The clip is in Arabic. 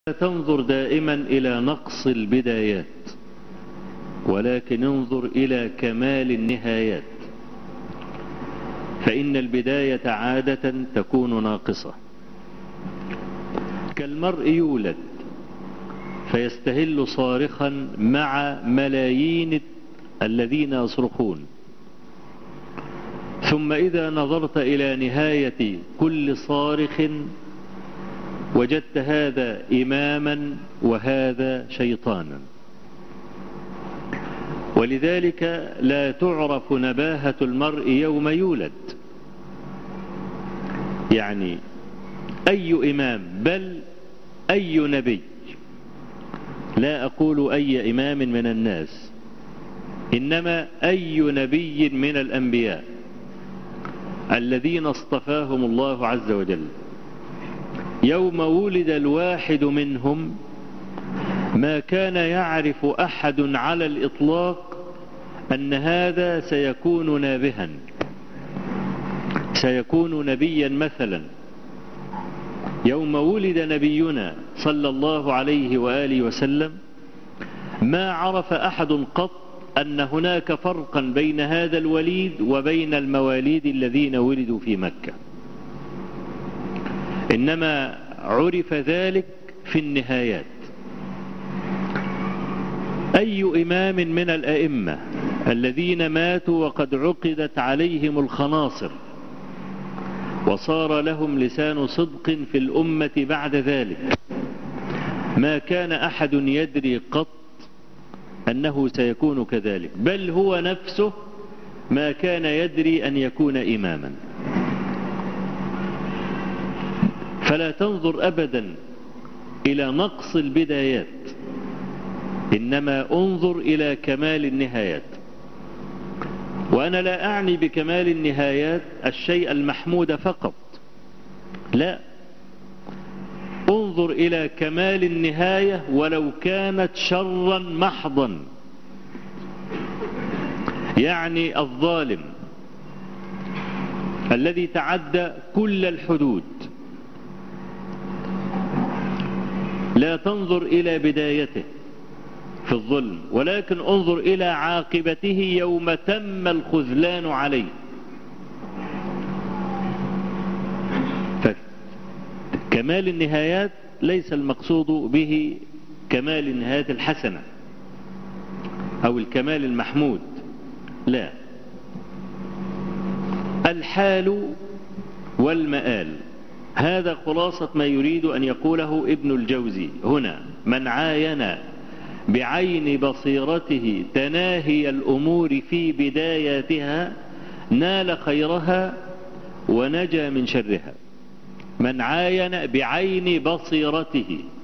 تنظر دائما إلى نقص البدايات، ولكن انظر إلى كمال النهايات، فإن البداية عادة تكون ناقصة. كالمرء يولد فيستهل صارخا مع ملايين الذين يصرخون، ثم إذا نظرت إلى نهاية كل صارخ وجدت هذا إماما وهذا شيطانا. ولذلك لا تعرف نباهة المرء يوم يولد، يعني أي إمام بل أي نبي، لا أقول أي إمام من الناس، إنما أي نبي من الأنبياء الذين اصطفاهم الله عز وجل، يوم ولد الواحد منهم ما كان يعرف أحد على الإطلاق أن هذا سيكون نابها، سيكون نبيا مثلا. يوم ولد نبينا صلى الله عليه وآله وسلم ما عرف أحد قط أن هناك فرقا بين هذا الوليد وبين المواليد الذين ولدوا في مكة، إنما عرف ذلك في النهايات. أي إمام من الأئمة الذين ماتوا وقد عقدت عليهم الخناصر وصار لهم لسان صدق في الأمة بعد ذلك، ما كان أحد يدري قط أنه سيكون كذلك، بل هو نفسه ما كان يدري أن يكون إماما. فلا تنظر أبدا إلى نقص البدايات، إنما انظر إلى كمال النهايات. وأنا لا أعني بكمال النهايات الشيء المحمود فقط، لا، انظر إلى كمال النهاية ولو كانت شرا محضا. يعني الظالم الذي تعدى كل الحدود، لا تنظر إلى بدايته في الظلم، ولكن انظر إلى عاقبته يوم تم الخذلان عليه. فكمال النهايات ليس المقصود به كمال النهايات الحسنة أو الكمال المحمود، لا، الحال والمآل، هذا خلاصة ما يريد أن يقوله ابن الجوزي هنا. من عاين بعين بصيرته تناهي الأمور في بداياتها نال خيرها ونجا من شرها. من عاين بعين بصيرته